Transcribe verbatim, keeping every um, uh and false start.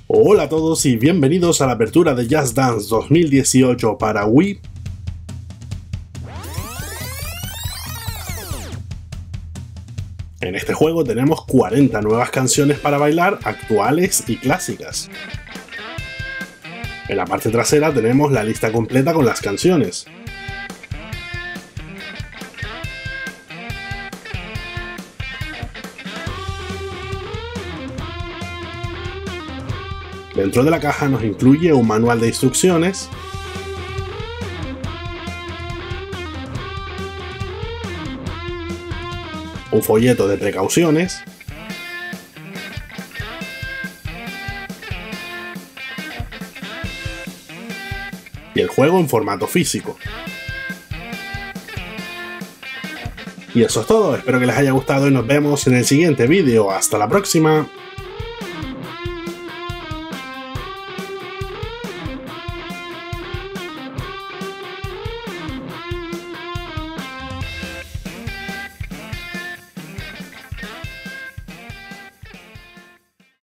Hola a todos y bienvenidos a la apertura de Just Dance dos mil dieciocho para Wii. En este juego tenemos cuarenta nuevas canciones para bailar, actuales y clásicas. En la parte trasera tenemos la lista completa con las canciones. Dentro de la caja nos incluye un manual de instrucciones, un folleto de precauciones, y el juego en formato físico. Y eso es todo, espero que les haya gustado y nos vemos en el siguiente vídeo. ¡Hasta la próxima!